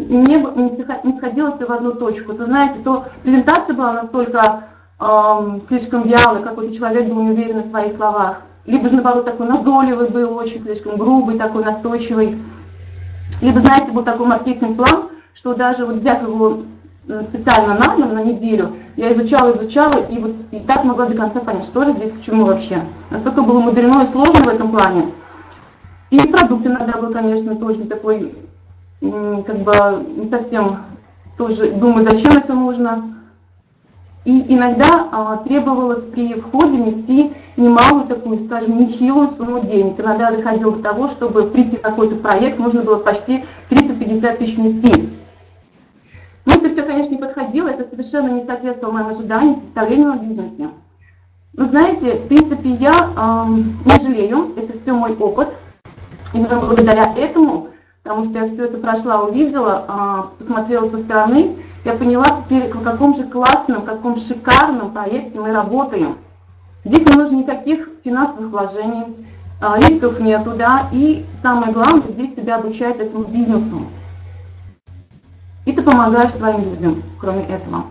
не сходилось в одну точку. То, знаете, то презентация была настолько слишком вялой, какой-то человек был не уверен в своих словах, либо же, наоборот, такой назойливый был, очень слишком грубый, такой настойчивый. Либо, знаете, был такой маркетинг-план, что даже вот взяв его специально на дом, на неделю, я изучала, и вот и так могла до конца понять, что же здесь, к чему вообще. Настолько было мудрено и сложно в этом плане. И продукт иногда был, конечно, тоже такой, как бы, не совсем тоже думаю, зачем это нужно. И иногда требовалось при входе внести немалую такую, скажем, нехилую сумму денег. Иногда доходило до того, чтобы прийти в какой-то проект, нужно было почти 30-50 тысяч внести. Но это все, конечно, не подходило, это совершенно не соответствовало моим ожиданиям, представлению о бизнесе. Но знаете, в принципе, я не жалею, это все мой опыт. Именно благодаря этому, потому что я все это прошла, увидела, посмотрела со стороны, я поняла теперь, в каком же классном, в каком шикарном проекте мы работаем. Здесь не нужно никаких финансовых вложений, рисков нету, да, и самое главное, здесь тебя обучают этому бизнесу. И ты помогаешь своим людям, кроме этого.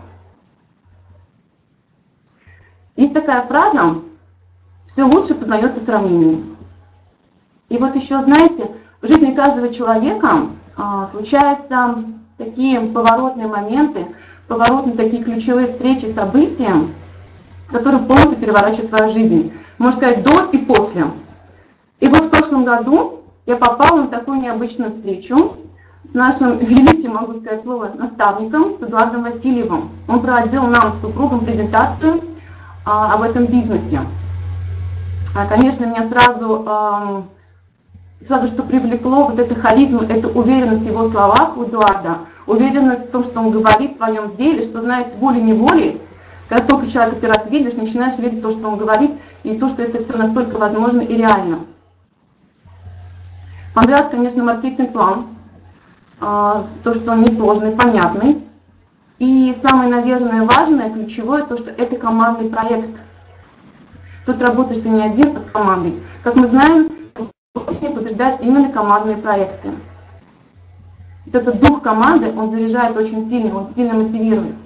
Есть такая фраза: все лучше познается сравнением. И вот еще, знаете, в жизни каждого человека случаются такие поворотные моменты, поворотные такие ключевые встречи, события, которые полностью переворачивают твою жизнь. Можно сказать, до и после. И вот в прошлом году я попала на такую необычную встречу с нашим великим, могу сказать слово, наставником, с Эдуардом Васильевым. Он проводил нам с супругом презентацию об этом бизнесе. Конечно, меня сразу что привлекло, вот эта харизма, эта уверенность в его словах у Эдуарда, уверенность в том, что он говорит в своем деле, что, знаете, волей-неволей, когда только человека ты раз видишь, начинаешь верить в то, что он говорит, и то, что это все настолько возможно и реально. Понравился, конечно, маркетинг-план, то, что он несложный, понятный. И самое, наверное, важное, ключевое, то, что это командный проект. Тут работаешь ты не один, а с командой. Как мы знаем, побеждают именно командные проекты. Вот этот дух команды, он заряжает очень сильно, он сильно мотивирует.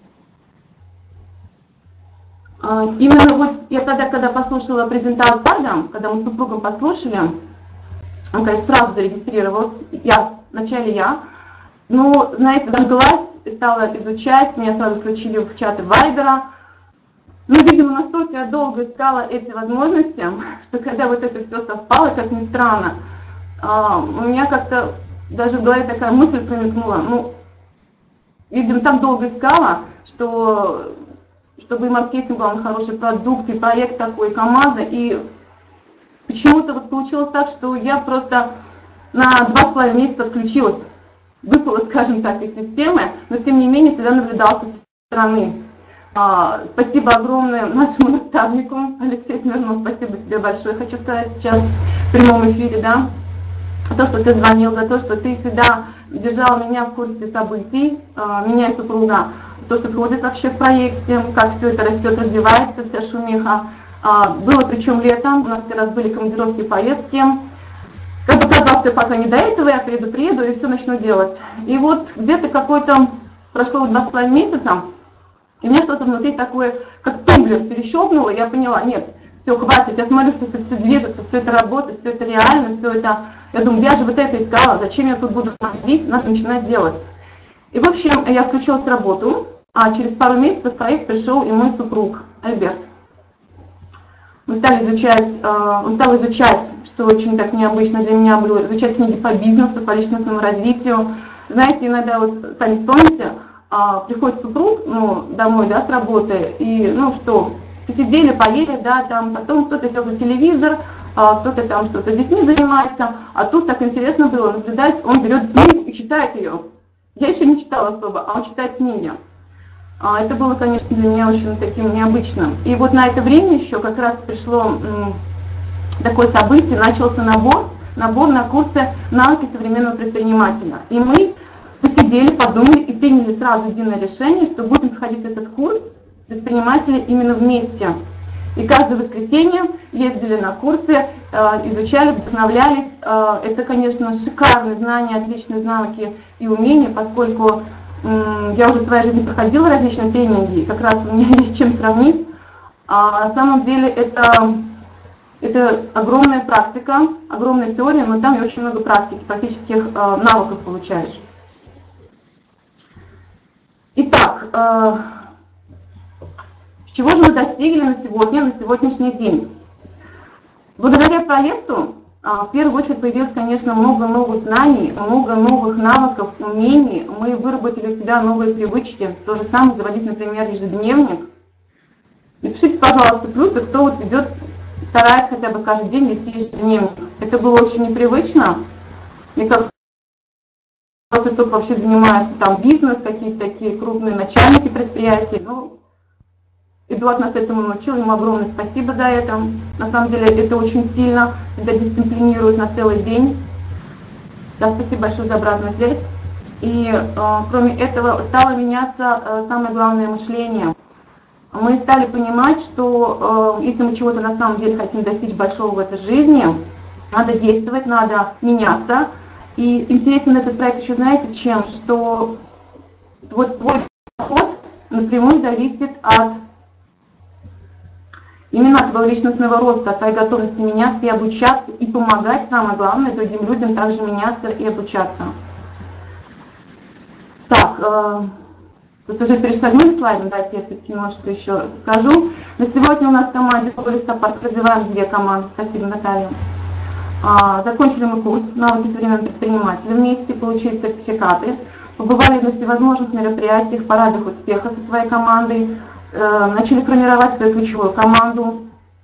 Именно вот я тогда, когда послушала презентацию Эдуарда, когда мы с супругом послушали, он, конечно, сразу зарегистрировался, вначале я, но, знаете, зажглась, стала изучать, меня сразу включили в чаты Вайбера. Ну, видимо, настолько я долго искала эти возможности, что когда вот это все совпало, как ни странно, у меня как-то даже в голове такая мысль промелькнула. Ну, видимо, так долго искала, что чтобы и маркетинг был, хороший продукт, и проект такой, и команда, и почему-то вот получилось так, что я просто на 2,5 месяца отключилась, выпала, скажем так, из системы, но тем не менее всегда наблюдался страны. Спасибо огромное нашему наставнику Алексею Смирнову, спасибо тебе большое, хочу сказать сейчас в прямом эфире, да, за то, что ты звонил, за то, что ты всегда держал меня в курсе событий, меня и супруга, то, что происходит вообще в проекте, как все это растет, развивается, вся шумиха. Было причем летом, у нас как раз были командировки, поездки. Как бы казалось, все пока не до этого, я приеду и все начну делать. И вот где-то прошло 2,5 месяца, и у меня что-то внутри такое, как тумблер перещелкнуло, я поняла, нет, все, хватит, я смотрю, что это все движется, все это работает, все это реально, все это, я думаю, я же вот это искала, зачем я тут буду ходить, надо начинать делать. И в общем, я включилась в работу, а через пару месяцев в проект пришел и мой супруг, Альберт. Он стал изучать, что очень так необычно для меня было, изучать книги по бизнесу, по личностному развитию. Знаете, иногда вот, сами вспомните, приходит супруг, домой, да, с работы, и, что, посидели, поели, да, там, потом кто-то сел за телевизор, кто-то там что-то с детьми занимается, а тут так интересно было наблюдать, он берет книгу и читает ее. Я еще не читала особо, а он читает книги. Это было, конечно, для меня очень таким необычным. И вот на это время еще как раз пришло такое событие, начался набор на курсы навыки современного предпринимателя. И мы посидели, подумали и приняли сразу единое решение, что будем проходить этот курс предприниматели именно вместе. И каждое воскресенье ездили на курсы, изучали, вдохновлялись. Это, конечно, шикарные знания, отличные навыки и умения, поскольку я уже в своей жизни проходила различные тренинги, и как раз у меня есть чем сравнить. На самом деле это огромная практика, огромная теория, но там и очень много практики, практических навыков получаешь. Итак, чего же мы достигли на сегодняшний день? Благодаря проекту в первую очередь появилось, конечно, много новых знаний, много новых навыков, умений. Мы выработали у себя новые привычки. То же самое заводить, например, ежедневник. Напишите, пожалуйста, плюсы, кто вот старается хотя бы каждый день вести ежедневник. Это было очень непривычно. Мне кажется, кто вообще занимается там бизнес, какие-то такие крупные начальники предприятий. Эдуард нас этому научил, ему огромное спасибо за это. На самом деле это очень сильно себя дисциплинирует на целый день. Да, спасибо большое за обратную связь. И кроме этого стало меняться самое главное мышление. Мы стали понимать, что если мы чего-то на самом деле хотим достичь большого в этой жизни, надо действовать, надо меняться. И интересен этот проект еще, знаете, чем? Что вот твой подход напрямую зависит от именно твоего личностного роста, от твоей готовности меняться и обучаться, и помогать, самое главное, другим людям также меняться и обучаться. Так, тут уже перешагнули слайды, давайте я все-таки немножко еще скажу. На сегодня у нас в команде «Листопад» развиваем 2 команды, спасибо, Наталья. Закончили мы курс «Навыки современного предпринимателя» вместе, получили сертификаты, побывали на всевозможных мероприятиях, парадах успеха со своей командой, начали формировать свою ключевую команду.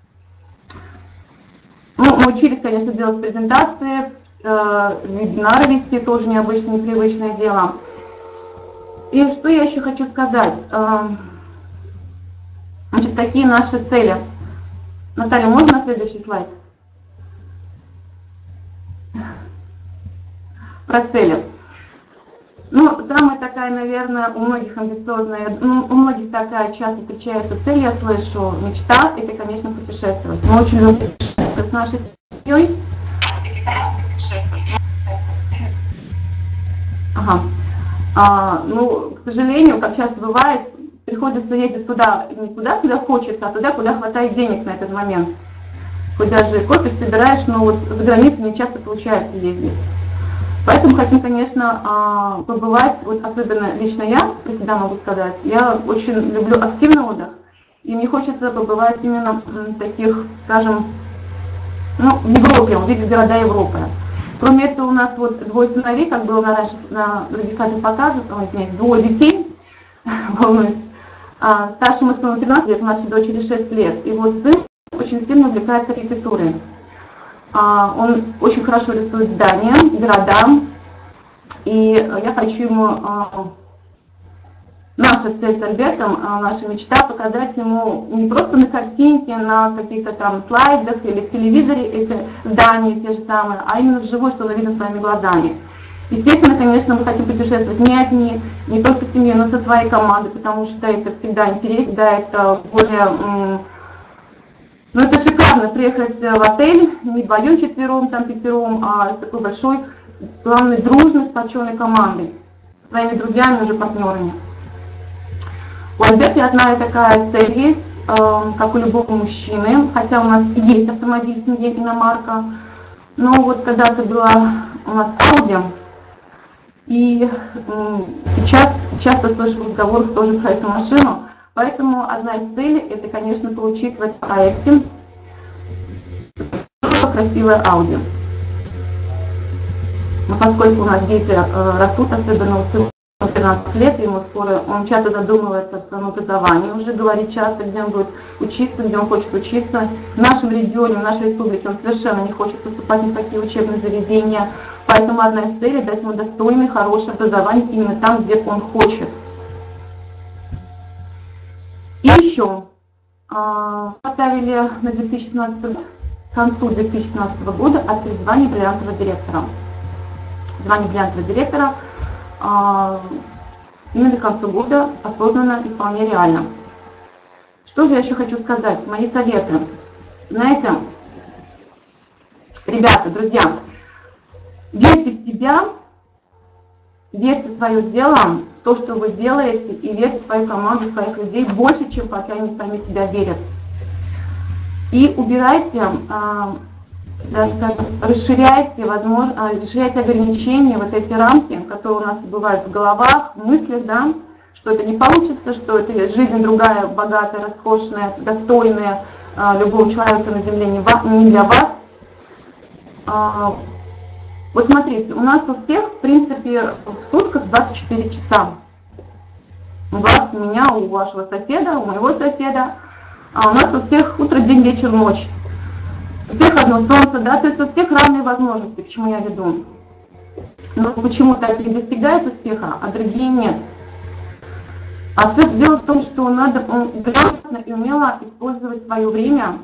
Научились, конечно, делать презентации, вебинары вести, тоже необычное, непривычное дело. И что я еще хочу сказать? Значит, какие наши цели? Наталья, можно на следующий слайд? Про цели. Самая такая, наверное, у многих амбициозная, у многих такая часто встречается цель, я слышу, мечта, это, конечно, путешествовать. Мы очень любим путешествовать с нашей семьей. К сожалению, как часто бывает, приходится ездить туда, не туда, куда хочется, а туда, куда хватает денег на этот момент. Хоть даже копишь, собираешь, но вот за границу не часто получается ездить. Поэтому хотим, конечно, побывать, вот особенно лично я, про себя могу сказать, я очень люблю активный отдых, и мне хочется побывать именно в таких, скажем, в Европе, увидеть города Европы. Кроме этого, у нас вот 2 сыновей, как было на других показах, 2 детей, волнуюсь. Старшему сыну 13 лет, нашей дочери 6 лет, и вот сын очень сильно увлекается архитектурой. Он очень хорошо рисует здания, города, и я хочу ему наша цель с Альбертом, наша мечта показать ему не просто на картинке, на каких-то там слайдах или в телевизоре эти здания те же самые, а именно вживую, что видно своими глазами. Естественно, конечно, мы хотим путешествовать не одни, не только с семьей, но со своей командой, потому что это всегда интересно, да, это более... Ну, это шикарно приехать в отель, не вдвоем, четвером, там, пятером, а с такой большой, главной, дружной, сплоченной командой, своими друзьями, уже партнерами. У Альберта, я знаю, такая цель есть, как у любого мужчины, хотя у нас есть автомобиль в семье, иномарка, но вот когда-то была у нас Audi, и сейчас часто слышу разговоры тоже про эту машину, поэтому одна из целей – это, конечно, получить в этом проекте красивое Audi. Но поскольку у нас дети растут, особенно у сына 13 лет, ему скоро, он часто задумывается в своем образовании, уже говорит часто, где он будет учиться, где он хочет учиться. В нашем регионе, в нашей республике он совершенно не хочет поступать ни в какие учебные заведения, поэтому одна из целей – дать ему достойное, хорошее образование именно там, где он хочет. И еще поставили на 2017, к концу 2017 года открыть звание бриллиантового директора. Звание бриллиантового директора именно к концу года осознанно и вполне реально. Что же я еще хочу сказать? Мои советы. Знаете, ребята, друзья, верьте в себя, верьте в свое дело, в то, что вы делаете, и верьте в свою команду, в своих людей больше, чем пока они сами в себя верят. И убирайте, расширяйте, расширяйте ограничения, вот эти рамки, которые у нас бывают в головах, в мыслях, да, что это не получится, что это жизнь другая, богатая, роскошная, достойная любого человека на земле не для вас. Вот смотрите, у нас у всех, в принципе, в сутках 24 часа. У вас, у меня, у вашего соседа, у моего соседа. А у нас у всех утро, день, вечер, ночь. У всех одно солнце, да, то есть у всех разные возможности, к чему я веду. Но почему-то одни достигают успеха, а другие нет. А все дело в том, что надо грамотно и умело использовать свое время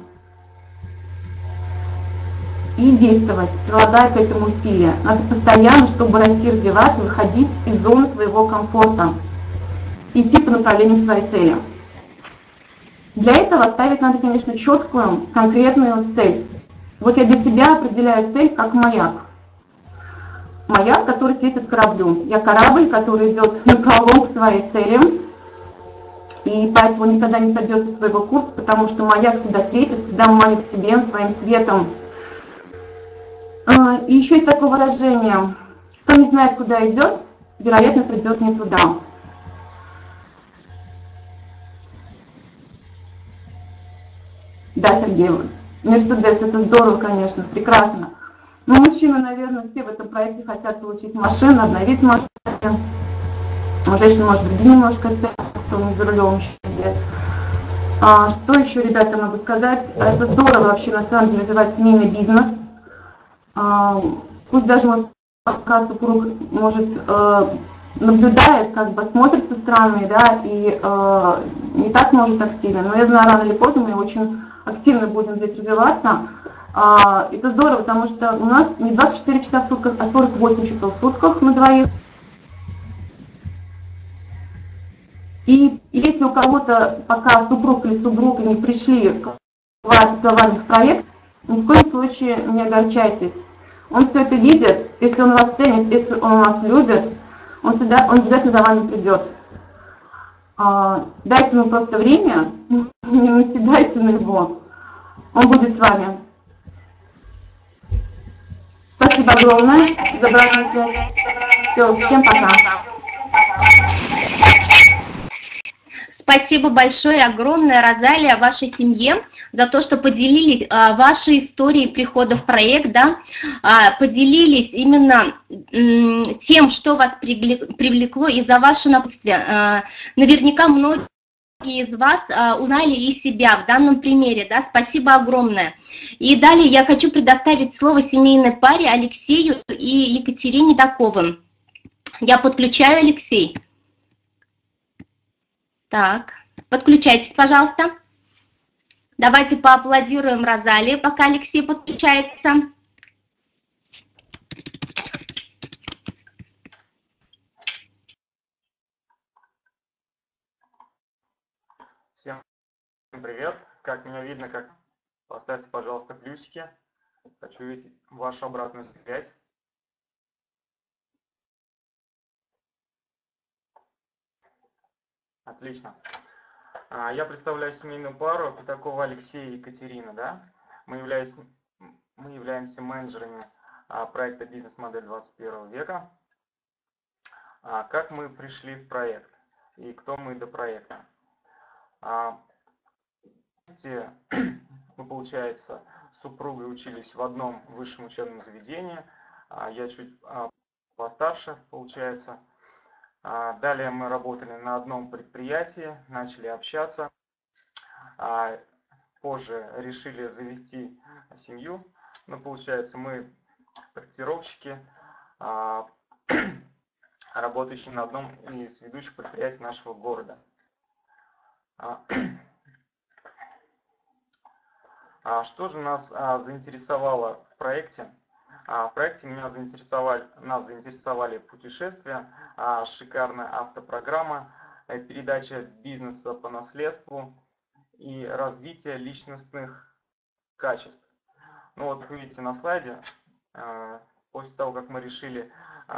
и действовать, прилагая к этому усилия. Надо постоянно, чтобы расти, развиваться, выходить из зоны своего комфорта, идти по направлению своей цели. Для этого ставить надо, конечно, четкую, конкретную цель. Вот я для себя определяю цель как маяк. Маяк, который светит кораблю. Я корабль, который идет напролом к своей цели, и поэтому никогда не сойдет со своего курса, потому что маяк всегда светит, всегда манит к себе своим светом. И еще есть такое выражение: кто не знает, куда идет, вероятно, придет не туда. Да, Сергей, Мерседес, это здорово, конечно, прекрасно. Но мужчины, наверное, все в этом проекте хотят получить машину, обновить машину. У женщин, может быть, немножко кто не за рулем еще сидит. Что еще, ребята, могу сказать? Это здорово вообще, на самом деле, развивать семейный бизнес. Пусть даже вот пока супруг, может, наблюдает, как бы смотрит со стороны, да, и не так может активно. Но я знаю, рано или поздно мы очень активно будем здесь развиваться. Это здорово, потому что у нас не 24 часа в сутках, а 48 часов в сутках на двоих. И если у кого-то пока супруг или супруга не пришли к вами в проект, ни в коем случае не огорчайтесь. Он все это видит, если он вас ценит, если он вас любит, он обязательно за вами придет. Дайте ему просто время, не наседайте на него, он будет с вами. Спасибо огромное за обратную связь. Все, всем пока. Спасибо большое, огромное, Розалия, вашей семье за то, что поделились вашей историей прихода в проект, да, поделились именно тем, что вас привлекло, и за ваше напутствие. Наверняка многие из вас узнали и себя в данном примере, да, спасибо огромное. И далее я хочу предоставить слово семейной паре Алексею и Екатерине Таковым. Я подключаю, Алексей. Так, подключайтесь, пожалуйста. Давайте поаплодируем Розалии, пока Алексей подключается. Всем привет! Как меня видно, как поставьте, пожалуйста, плюсики. Хочу видеть вашу обратную связь. Отлично. Я представляю семейную пару Пятакова Алексея и Екатерина. Да? Мы являемся менеджерами проекта «Бизнес-модель 21 века». Как мы пришли в проект и кто мы до проекта? Мы, получается, с супругой учились в одном высшем учебном заведении. Я чуть постарше, получается. Далее мы работали на одном предприятии, начали общаться. Позже решили завести семью. Но, получается, мы проектировщики, работающие на одном из ведущих предприятий нашего города. Что же нас заинтересовало в проекте? В проекте нас заинтересовали путешествия, шикарная автопрограмма, передача бизнеса по наследству и развитие личностных качеств. Ну вот вы видите на слайде, после того, как мы решили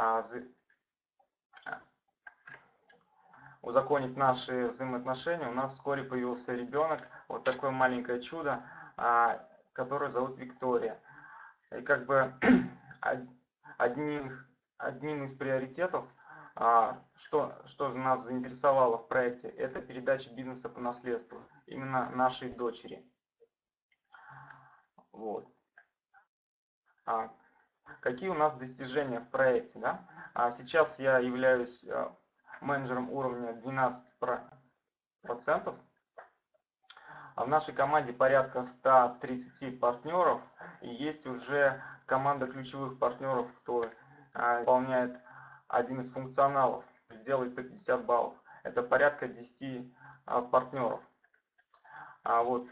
узаконить наши взаимоотношения, у нас вскоре появился ребенок, вот такое маленькое чудо, которую зовут Виктория. И как бы одним из приоритетов, что же нас заинтересовало в проекте, это передача бизнеса по наследству именно нашей дочери. Вот. Какие у нас достижения в проекте? Да? Сейчас я являюсь менеджером уровня 12%. В нашей команде порядка 130 партнеров, и есть уже команда ключевых партнеров, кто выполняет один из функционалов, делает 150 баллов. Это порядка 10 партнеров. Вот.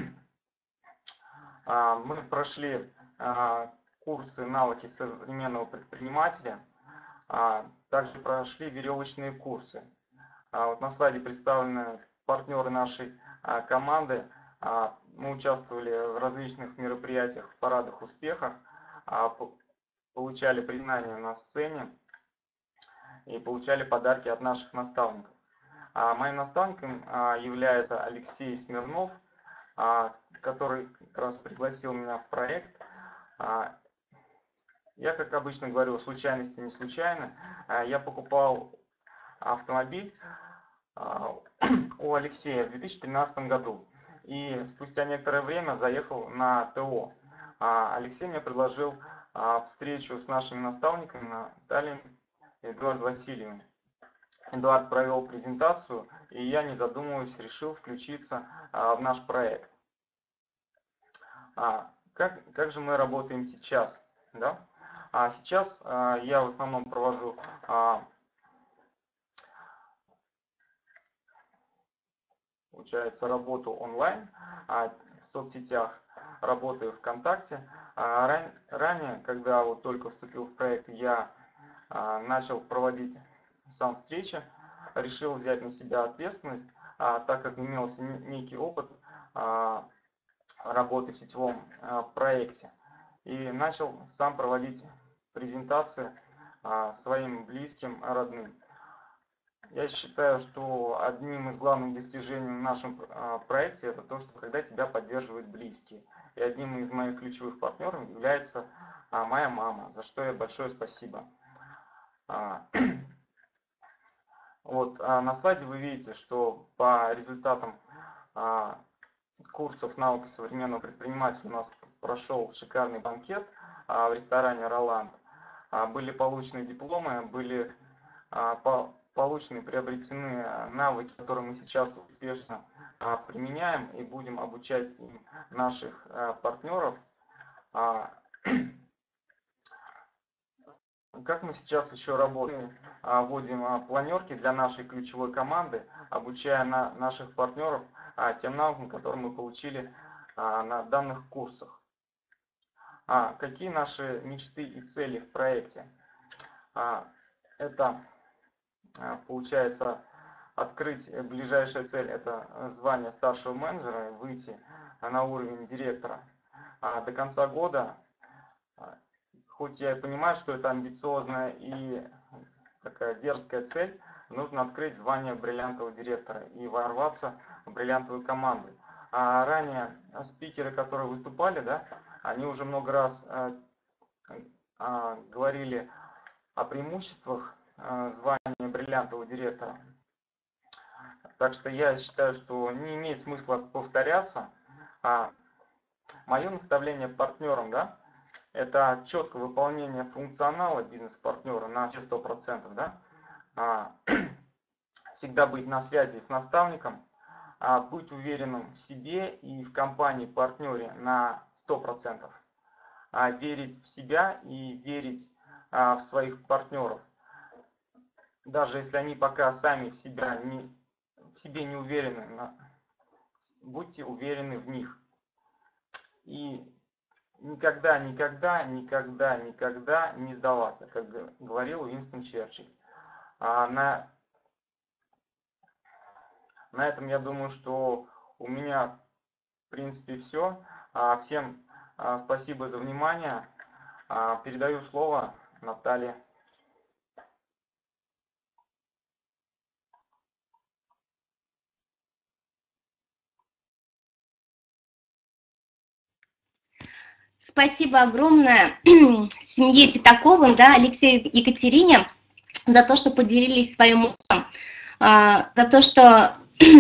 Мы прошли курсы «Навыки современного предпринимателя», также прошли веревочные курсы. Вот на слайде представлены партнеры нашей команды. Мы участвовали в различных мероприятиях, в парадах успехах, получали признание на сцене и получали подарки от наших наставников. Моим наставником является Алексей Смирнов, который как раз пригласил меня в проект. Я, как обычно говорю, случайности не случайны. Я покупал автомобиль у Алексея в 2013 году. И спустя некоторое время заехал на ТО. Алексей мне предложил встречу с нашими наставниками Натальей и Эдуардом Васильевым. Эдуард провел презентацию, и я, не задумываясь, решил включиться в наш проект. Как же мы работаем сейчас? Да? Сейчас я в основном провожу получается работу онлайн в соцсетях, работаю ВКонтакте. Ранее, когда вот только вступил в проект, я начал проводить сам встречи, решил взять на себя ответственность, так как имелся некий опыт работы в сетевом проекте, и начал сам проводить презентации своим близким, родным. Я считаю, что одним из главных достижений в нашем проекте это то, что когда тебя поддерживают близкие. И одним из моих ключевых партнеров является моя мама, за что ей большое спасибо. Вот, на слайде вы видите, что по результатам курсов «Навыки современного предпринимателя» у нас прошел шикарный банкет в ресторане «Роланд». Были получены дипломы, были получены, приобретены навыки, которые мы сейчас успешно применяем и будем обучать им наших партнеров. Как мы сейчас еще работаем, вводим планерки для нашей ключевой команды, обучая наших партнеров тем навыкам, которые мы получили на данных курсах. Какие наши мечты и цели в проекте? Это, получается, открыть ближайшая цель, это звание старшего менеджера, выйти на уровень директора. До конца года, хоть я и понимаю, что это амбициозная и такая дерзкая цель, нужно открыть звание бриллиантового директора и ворваться в бриллиантовую команду. Ранее спикеры, которые выступали, да, они уже много раз говорили о преимуществах звания бриллиантового директора. Так что я считаю, что не имеет смысла повторяться. Мое наставление партнерам, да, это четкое выполнение функционала бизнес-партнера на все 100%. Да? Всегда быть на связи с наставником, быть уверенным в себе и в компании-партнере на 100%. Верить в себя и верить в своих партнеров. Даже если они пока сами в себе не уверены, будьте уверены в них. И никогда не сдаваться, как говорил Уинстон Черчилль. На этом я думаю, что у меня в принципе все. Всем спасибо за внимание. Передаю слово Наталье. Спасибо огромное семье Пятаковым, да, Алексею и Екатерине за то, что поделились своим опытом, за то, что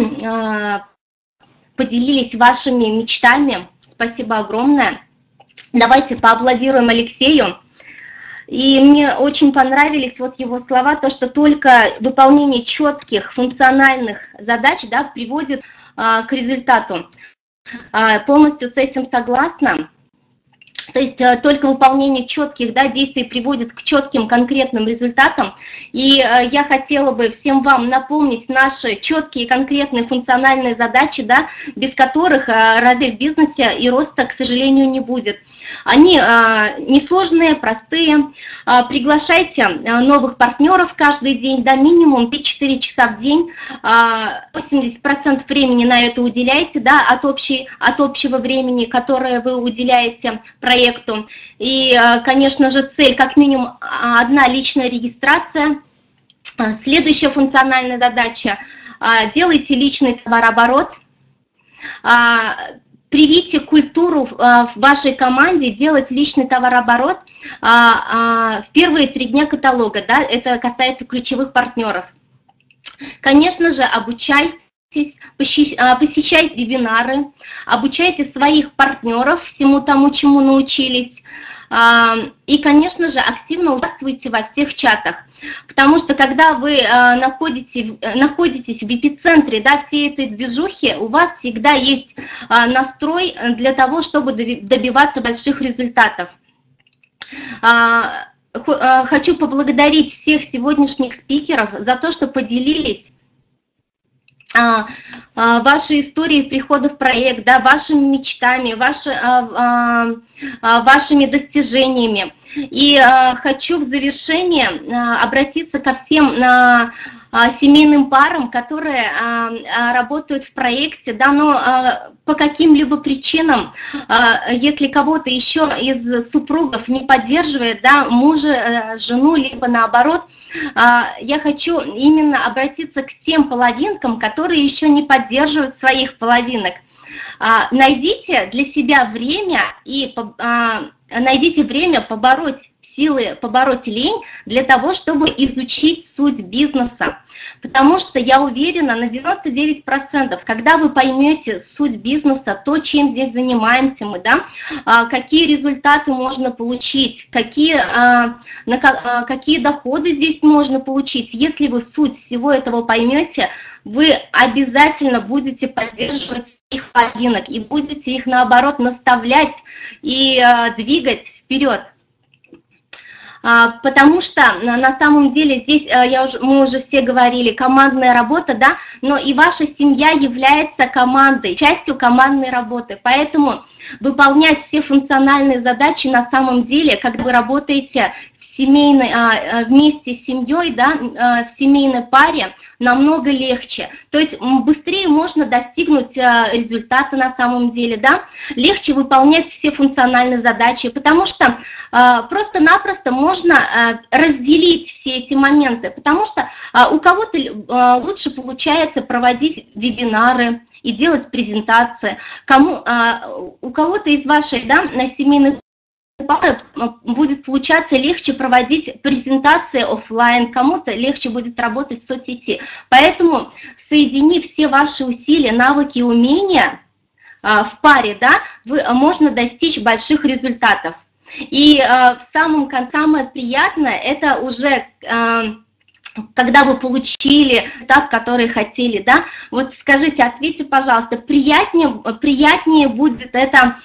поделились вашими мечтами. Спасибо огромное. Давайте поаплодируем Алексею. И мне очень понравились вот его слова, то, что только выполнение четких функциональных задач, да, приводит к результату. Полностью с этим согласна. То есть только выполнение четких, да, действий приводит к четким конкретным результатам. И я хотела бы всем вам напомнить наши четкие конкретные функциональные задачи, да, без которых развития в бизнесе и роста, к сожалению, не будет. Они несложные, простые. Приглашайте новых партнеров каждый день, да, минимум 3-4 часа в день. 80% времени на это уделяйте, да, от общего времени, которое вы уделяете проекту. И, конечно же, цель как минимум одна личная регистрация. Следующая функциональная задача – делайте личный товарооборот. Привейте культуру в вашей команде делать личный товарооборот в первые 3 дня каталога, да, это касается ключевых партнеров. Конечно же, обучайтесь, посещайте вебинары, обучайте своих партнеров всему тому, чему научились. И, конечно же, активно участвуйте во всех чатах, потому что когда вы находитесь в эпицентре, да, всей этой движухи, у вас всегда есть настрой для того, чтобы добиваться больших результатов. Хочу поблагодарить всех сегодняшних спикеров за то, что поделились ваши истории прихода в проект, да, вашими мечтами, вашими достижениями. И хочу в завершение обратиться ко всем семейным парам, которые работают в проекте, да, но по каким-либо причинам, если кого-то еще из супругов не поддерживает, да, мужа, жену, либо наоборот, я хочу именно обратиться к тем половинкам, которые еще не поддерживают своих половинок. Найдите для себя время и найдите время побороть силы, побороть лень для того, чтобы изучить суть бизнеса. Потому что я уверена на 99%, когда вы поймете суть бизнеса, то, чем здесь занимаемся мы, да, какие результаты можно получить, какие доходы здесь можно получить, если вы суть всего этого поймете, вы обязательно будете поддерживать своих половинок и будете их, наоборот, наставлять и двигать вперед. потому что на самом деле здесь, мы уже все говорили, командная работа, да, но и ваша семья является командой, частью командной работы, поэтому выполнять все функциональные задачи на самом деле, когда вы работаете вместе с семьей, да, в семейной паре, намного легче. То есть быстрее можно достигнуть результата на самом деле, да, легче выполнять все функциональные задачи, потому что просто-напросто можно разделить все эти моменты, потому что у кого-то лучше получается проводить вебинары и делать презентации, у кого-то из вашей, да, семейной пары будет получаться легче проводить презентации офлайн, кому-то легче будет работать в соцсети. Поэтому, соединив все ваши усилия, навыки и умения в паре, да, можно достичь больших результатов. И самое приятное, это уже когда вы получили результат, который хотели, да, вот скажите, ответьте, пожалуйста, приятнее будет это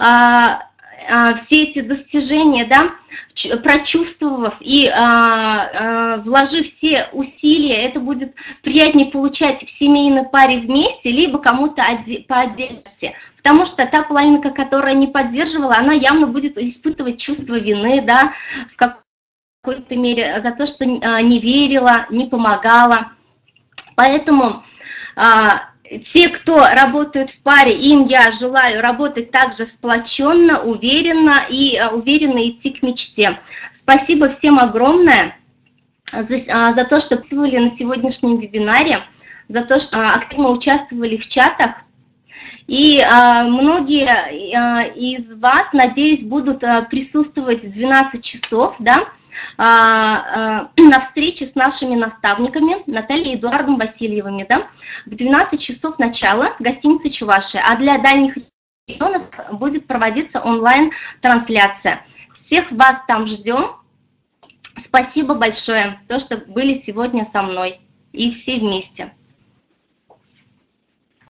все эти достижения, да, прочувствовав и вложив все усилия, это будет приятнее получать в семейной паре вместе, либо кому-то по отдельности. Потому что та половинка, которая не поддерживала, она явно будет испытывать чувство вины, да, в какой-то мере за то, что не верила, не помогала. Поэтому те, кто работают в паре, им я желаю работать также сплоченно, уверенно и уверенно идти к мечте. Спасибо всем огромное за то, что присутствовали на сегодняшнем вебинаре, за то, что активно участвовали в чатах. И многие из вас, надеюсь, будут присутствовать в 12 часов, да, на встрече с нашими наставниками Натальей и Эдуардом Васильевыми, да, в 12 часов начала в гостинице Чувашия, а для дальних регионов будет проводиться онлайн-трансляция. Всех вас там ждем. Спасибо большое, то, что были сегодня со мной и все вместе.